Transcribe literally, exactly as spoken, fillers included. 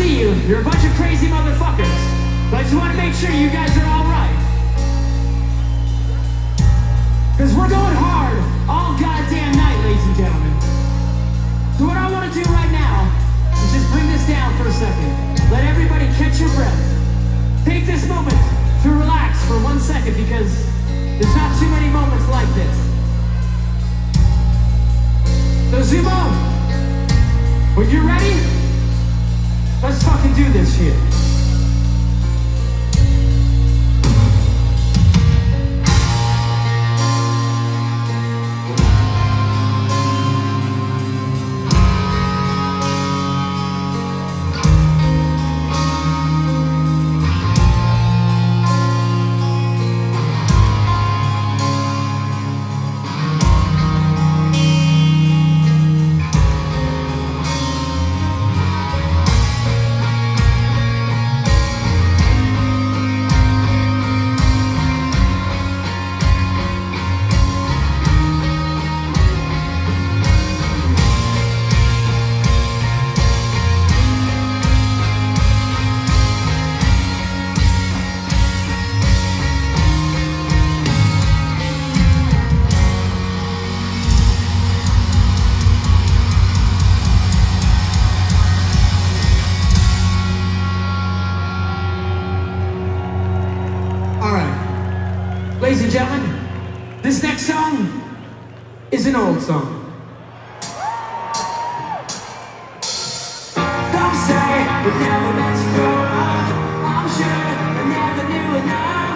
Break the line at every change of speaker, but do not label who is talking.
see you. You're a bunch of crazy motherfuckers. But I just want to make sure you guys are all right. Because we're going hard all goddamn night, ladies and gentlemen. So what I want to do right now is just bring this down for a second. Let everybody catch your breath. Take this moment to relax for one second because there's not too many moments like this. So zoom on. When you're ready, let's fucking do this shit. Ladies and gentlemen, this next song is an old song. Some say we never meant to grow up. I'm sure I never knew enough.